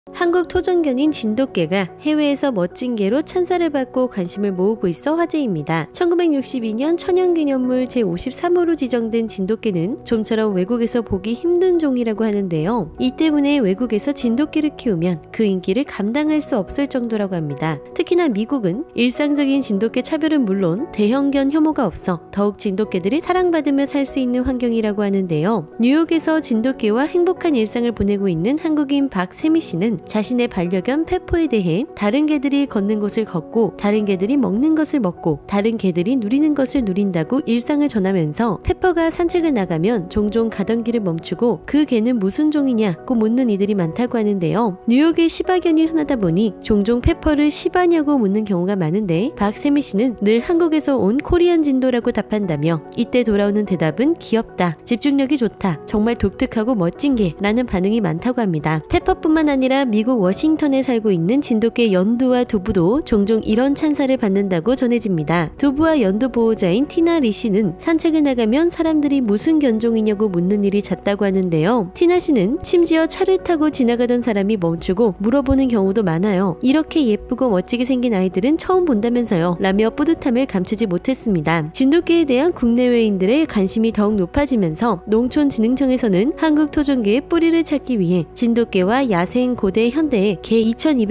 한국 토종견인 진돗개가 해외에서 멋진 개로 찬사를 받고 관심을 모으고 있어 화제입니다. 1962년 천연기념물 제53호로 지정된 진돗개는 좀처럼 외국에서 보기 힘든 종이라고 하는데요. 이 때문에 외국에서 진돗개를 키우면 그 인기를 감당할 수 없을 정도라고 합니다. 특히나 미국은 일상적인 진돗개 차별은 물론 대형견 혐오가 없어 더욱 진돗개들이 사랑받으며 살 수 있는 환경이라고 하는데요. 뉴욕에서 진돗개와 행복한 일상을 보내고 있는 한국인 박세미 씨는 자신의 반려견 페퍼에 대해 다른 개들이 걷는 곳을 걷고 다른 개들이 먹는 것을 먹고 다른 개들이 누리는 것을 누린다고 일상을 전하면서 페퍼가 산책을 나가면 종종 가던 길을 멈추고 그 개는 무슨 종이냐고 묻는 이들이 많다고 하는데요. 뉴욕의 시바견이 흔하다 보니 종종 페퍼를 시바냐고 묻는 경우가 많은데 박세미 씨는 늘 한국에서 온 코리안 진도라고 답한다며 이때 돌아오는 대답은 귀엽다, 집중력이 좋다, 정말 독특하고 멋진 개라는 반응이 많다고 합니다. 페퍼뿐만 아니라 미국 워싱턴에 살고 있는 진돗개 연두와 두부도 종종 이런 찬사를 받는다고 전해집니다. 두부와 연두 보호자인 티나 리 씨는 산책을 나가면 사람들이 무슨 견종이냐고 묻는 일이 잦다고 하는데요. 티나 씨는 심지어 차를 타고 지나가던 사람이 멈추고 물어보는 경우도 많아요. 이렇게 예쁘고 멋지게 생긴 아이들은 처음 본다면서요 라며 뿌듯함을 감추지 못했습니다. 진돗개에 대한 국내외인들의 관심이 더욱 높아지면서 농촌진흥청에서는 한국 토종개의 뿌리를 찾기 위해 진돗개와 야생 고대 현대의 개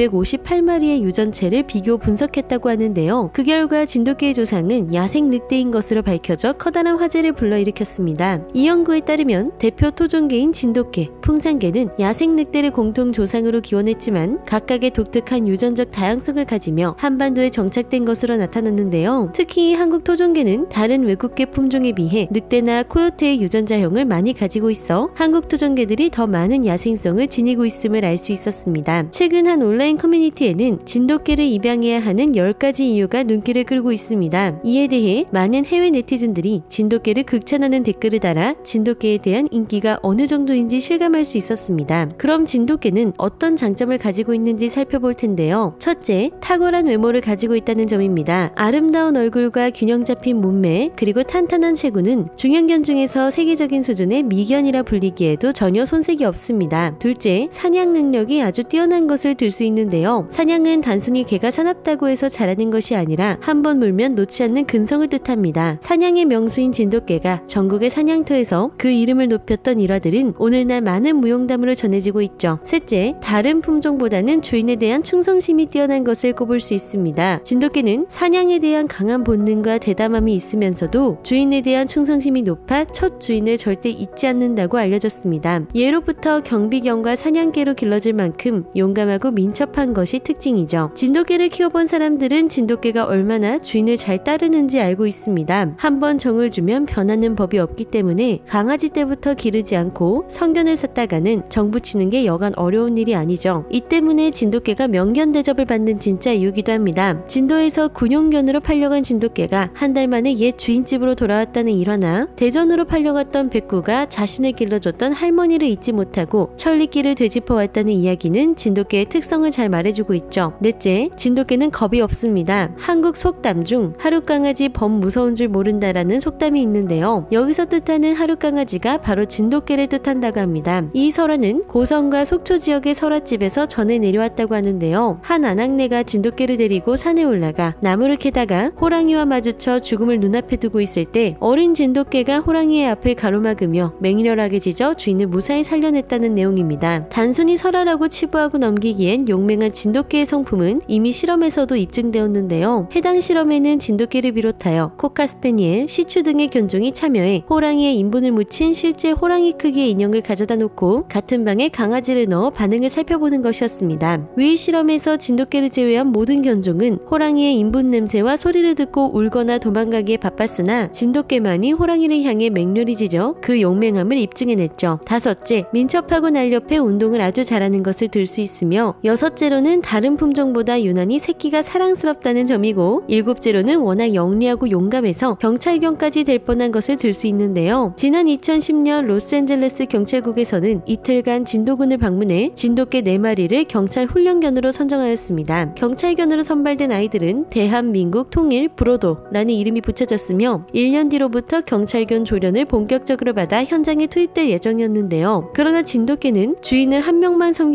2258마리의 유전체를 비교 분석했다고 하는데요. 그 결과 진돗개의 조상은 야생 늑대인 것으로 밝혀져 커다란 화제를 불러일으켰습니다. 이 연구에 따르면 대표 토종개인 진돗개, 풍산개는 야생 늑대를 공통 조상으로 기원했지만 각각의 독특한 유전적 다양성을 가지며 한반도에 정착된 것으로 나타났는데요. 특히 한국 토종개는 다른 외국개 품종에 비해 늑대나 코요테의 유전자형을 많이 가지고 있어 한국 토종개들이 더 많은 야생성을 지니고 있음을 알 수 있었습니다. 최근 한 온라인 커뮤니티에는 진돗개를 입양해야 하는 10가지 이유가 눈길을 끌고 있습니다. 이에 대해 많은 해외 네티즌들이 진돗개를 극찬하는 댓글을 달아 진돗개에 대한 인기가 어느 정도인지 실감할 수 있었습니다. 그럼 진돗개는 어떤 장점을 가지고 있는지 살펴볼 텐데요. 첫째, 탁월한 외모를 가지고 있다는 점입니다. 아름다운 얼굴과 균형 잡힌 몸매 그리고 탄탄한 체구는 중형견 중에서 세계적인 수준의 미견이라 불리기에도 전혀 손색이 없습니다. 둘째, 사냥 능력이 아주 뛰어난 것을 들 수 있는데요. 사냥은 단순히 개가 사납다고 해서 잘하는 것이 아니라 한번 물면 놓지 않는 근성을 뜻합니다. 사냥의 명수인 진돗개가 전국의 사냥터에서 그 이름을 높였던 일화들은 오늘날 많은 무용담으로 전해지고 있죠. 셋째, 다른 품종보다는 주인에 대한 충성심이 뛰어난 것을 꼽을 수 있습니다. 진돗개는 사냥에 대한 강한 본능과 대담함이 있으면서도 주인에 대한 충성심이 높아 첫 주인을 절대 잊지 않는다고 알려졌습니다. 예로부터 경비견과 사냥개로 길러질 만큼 용감하고 민첩한 것이 특징이죠. 진돗개를 키워본 사람들은 진돗개가 얼마나 주인을 잘 따르는지 알고 있습니다. 한번 정을 주면 변하는 법이 없기 때문에 강아지 때부터 기르지 않고 성견을 샀다가는 정 붙이는 게 여간 어려운 일이 아니죠. 이 때문에 진돗개가 명견 대접을 받는 진짜 이유기도 합니다. 진도에서 군용견으로 팔려간 진돗개가 한 달 만에 옛 주인집으로 돌아왔다는 일화나 대전으로 팔려갔던 백구가 자신을 길러줬던 할머니를 잊지 못하고 천리길을 되짚어왔다는 이야기는 진돗개의 특성을 잘 말해주고 있죠. 넷째, 진돗개는 겁이 없습니다. 한국 속담 중 하룻강아지 범 무서운 줄 모른다라는 속담이 있는데요. 여기서 뜻하는 하룻강아지가 바로 진돗개를 뜻한다고 합니다. 이 설화는 고성과 속초 지역의 설화집에서 전해 내려왔다고 하는데요. 한 아낙네가 진돗개를 데리고 산에 올라가 나무를 캐다가 호랑이와 마주쳐 죽음을 눈앞에 두고 있을 때 어린 진돗개가 호랑이의 앞을 가로막으며 맹렬하게 짖어 주인을 무사히 살려냈다는 내용입니다. 단순히 설화라고 치부하고 넘기기엔 용맹한 진돗개의 성품은 이미 실험에서도 입증되었는데요. 해당 실험에는 진돗개를 비롯하여 코카스페니엘, 시추 등의 견종이 참여해 호랑이의 인분을 묻힌 실제 호랑이 크기의 인형을 가져다 놓고 같은 방에 강아지를 넣어 반응을 살펴보는 것이었습니다. 위 실험에서 진돗개를 제외한 모든 견종은 호랑이의 인분 냄새와 소리를 듣고 울거나 도망가기에 바빴으나 진돗개만이 호랑이를 향해 맹렬히 짖어 그 용맹함을 입증해냈죠. 다섯째, 민첩하고 날렵해 운동을 아주 잘하는 것을 들 수 있으며 여섯째로는 다른 품종보다 유난히 새끼가 사랑스럽다는 점이고 일곱째로는 워낙 영리하고 용감해서 경찰견까지 될 뻔한 것을 들 수 있는데요. 지난 2010년 로스앤젤레스 경찰국에서는 이틀간 진도군을 방문해 진돗개 4마리를 경찰 훈련견으로 선정하였습니다. 경찰견으로 선발된 아이들은 대한민국 통일 브로도라는 이름이 붙여졌으며 1년 뒤로부터 경찰견 조련을 본격적으로 받아 현장에 투입될 예정이었는데요. 그러나 진돗개는 주인을 한 명만 섬기는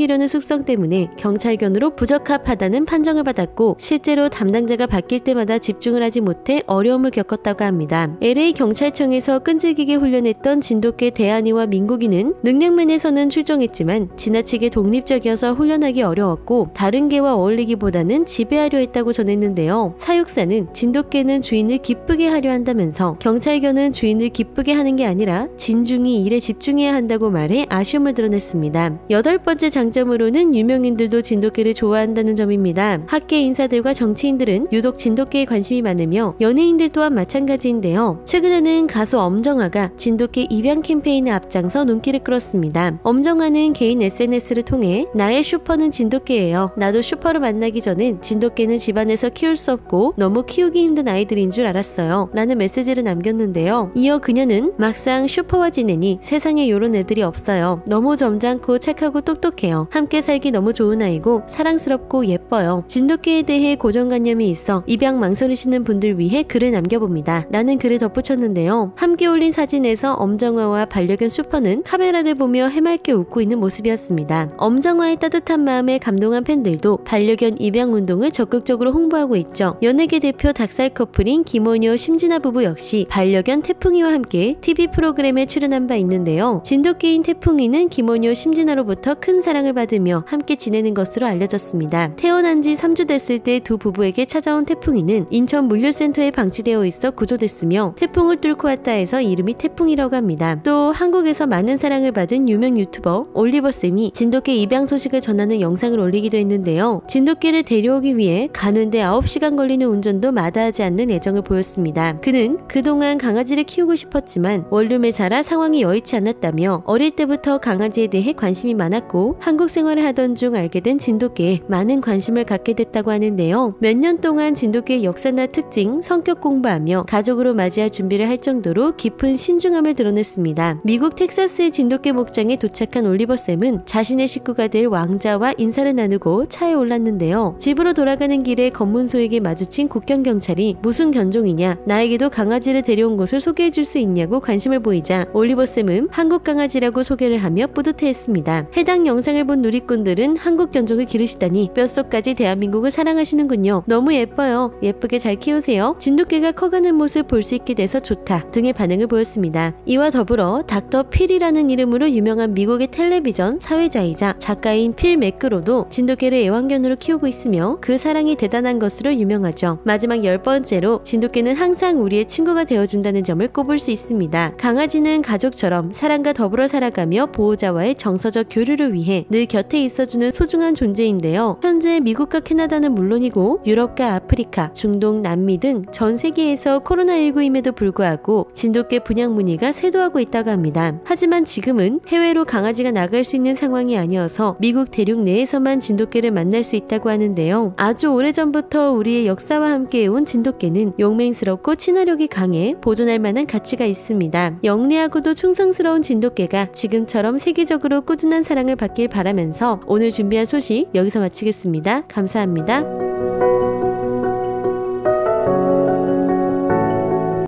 숨기려는 습성 때문에 경찰견으로 부적합하다는 판정을 받았고 실제로 담당자가 바뀔 때마다 집중을 하지 못해 어려움을 겪었다고 합니다. LA 경찰청에서 끈질기게 훈련했던 진돗개 대한이와 민국이는 능력면에서는 출중했지만 지나치게 독립적이어서 훈련하기 어려웠고 다른 개와 어울리기보다는 지배하려 했다고 전했는데요. 사육사는 진돗개는 주인을 기쁘게 하려 한다면서 경찰견은 주인을 기쁘게 하는 게 아니라 진중히 일에 집중해야 한다고 말해 아쉬움을 드러냈습니다. 8번째 장점으로는 유명인들도 진돗개를 좋아한다는 점입니다. 학계 인사들과 정치인들은 유독 진돗개에 관심이 많으며 연예인들 또한 마찬가지인데요. 최근에는 가수 엄정화가 진돗개 입양 캠페인에 앞장서 눈길을 끌었습니다. 엄정화는 개인 SNS를 통해 나의 슈퍼는 진돗개예요. 나도 슈퍼를 만나기 전엔 진돗개는 집안에서 키울 수 없고 너무 키우기 힘든 아이들인 줄 알았어요. 라는 메시지를 남겼는데요. 이어 그녀는 막상 슈퍼와 지내니 세상에 요런 애들이 없어요. 너무 점잖고 착하고 똑똑해요. 함께 살기 너무 좋은 아이고 사랑스럽고 예뻐요. 진돗개에 대해 고정관념이 있어 입양 망설이시는 분들 위해 글을 남겨봅니다. 라는 글을 덧붙였는데요. 함께 올린 사진에서 엄정화와 반려견 슈퍼는 카메라를 보며 해맑게 웃고 있는 모습이었습니다. 엄정화의 따뜻한 마음에 감동한 팬들도 반려견 입양 운동을 적극적으로 홍보하고 있죠. 연예계 대표 닭살 커플인 김원효 심진아 부부 역시 반려견 태풍이와 함께 TV 프로그램에 출연한 바 있는데요. 진돗개인 태풍이는 김원효 심진아로부터 큰 사랑을 받으며 함께 지내는 것으로 알려졌습니다. 태어난 지 3주 됐을 때 두 부부에게 찾아온 태풍이는 인천 물류센터에 방치되어 있어 구조됐으며 태풍을 뚫고 왔다 해서 이름이 태풍이라고 합니다. 또 한국에서 많은 사랑을 받은 유명 유튜버 올리버쌤이 진돗개 입양 소식을 전하는 영상을 올리기도 했는데요. 진돗개를 데려오기 위해 가는데 9시간 걸리는 운전도 마다하지 않는 애정을 보였습니다. 그는 그동안 강아지를 키우고 싶었지만 원룸에 자라 상황이 여의치 않았다며 어릴 때부터 강아지에 대해 관심이 많았고 한국 생활을 하던 중 알게 된 진돗개에 많은 관심을 갖게 됐다고 하는데요. 몇 년 동안 진돗개의 역사나 특징, 성격 공부하며 가족으로 맞이할 준비를 할 정도로 깊은 신중함을 드러냈습니다. 미국 텍사스의 진돗개 목장에 도착한 올리버쌤은 자신의 식구가 될 왕자와 인사를 나누고 차에 올랐는데요. 집으로 돌아가는 길에 검문소에게 마주친 국경경찰이 무슨 견종이냐, 나에게도 강아지를 데려온 곳을 소개해줄 수 있냐고 관심을 보이자 올리버쌤은 한국 강아지라고 소개를 하며 뿌듯해했습니다. 해당 영상을 본 누리꾼들은 한국 견종을 기르시다니 뼛속까지 대한민국을 사랑하시는군요. 너무 예뻐요. 예쁘게 잘 키우세요. 진돗개가 커가는 모습 볼 수 있게 돼서 좋다 등의 반응을 보였습니다. 이와 더불어 닥터 필이라는 이름으로 유명한 미국의 텔레비전 사회자이자 작가인 필 매크로도 진돗개를 애완견으로 키우고 있으며 그 사랑이 대단한 것으로 유명하죠. 마지막 10번째로 진돗개는 항상 우리의 친구가 되어준다는 점을 꼽을 수 있습니다. 강아지는 가족처럼 사랑과 더불어 살아가며 보호자와의 정서적 교류를 위해 늘 곁에 있어주는 소중한 존재인데요. 현재 미국과 캐나다는 물론이고 유럽과 아프리카, 중동, 남미 등 전 세계에서 코로나19임에도 불구하고 진돗개 분양 문의가 쇄도하고 있다고 합니다. 하지만 지금은 해외로 강아지가 나갈 수 있는 상황이 아니어서 미국 대륙 내에서만 진돗개를 만날 수 있다고 하는데요. 아주 오래전부터 우리의 역사와 함께해온 진돗개는 용맹스럽고 친화력이 강해 보존할 만한 가치가 있습니다. 영리하고도 충성스러운 진돗개가 지금처럼 세계적으로 꾸준한 사랑을 받길 바라면서 오늘 준비한 소식 여기서 마치겠습니다. 감사합니다.